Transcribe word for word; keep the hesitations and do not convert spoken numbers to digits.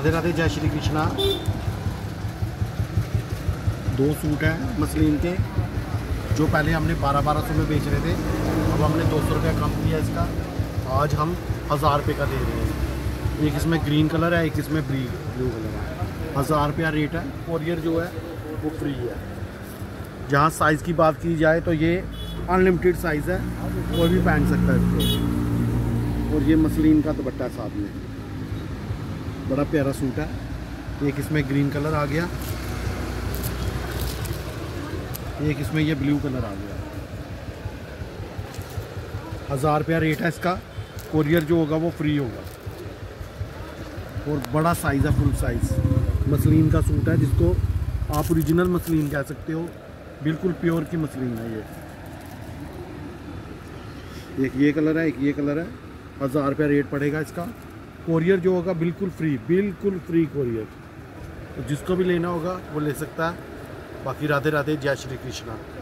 राधे राधे, जय श्री कृष्णा। दो सूट हैं मसलिन के जो पहले हमने बारह बारह सौ में बेच रहे थे, अब हमने दो सौ रुपया कम किया इसका। आज हम हज़ार रुपये का दे रहे हैं। एक इसमें ग्रीन कलर है, एक इसमें ब्लू ब्लू कलर है। हज़ार रुपया रेट है। कोरियर जो है वो फ्री है। जहाँ साइज़ की बात की जाए तो ये अनलिमिटेड साइज़ है, कोई भी पहन सकता है इसको। और ये मसलिन का दुपट्टा है साथ में, बड़ा प्यारा सूट है। एक इसमें ग्रीन कलर आ गया, एक इसमें ये ब्लू कलर आ गया। हज़ार रुपया रेट है इसका। कोरियर जो होगा वो फ्री होगा। और बड़ा साइज़ है, फुल साइज़ मसलिन का सूट है, जिसको आप ओरिजिनल मसलिन कह सकते हो। बिल्कुल प्योर की मसलिन है ये। एक ये कलर है, एक ये कलर है। हज़ार रुपया रेट पड़ेगा इसका। कोरियर जो होगा बिल्कुल फ्री, बिल्कुल फ्री कोरियर। तो जिसको भी लेना होगा वो ले सकता है। बाकी राधे राधे, जय श्री कृष्णा।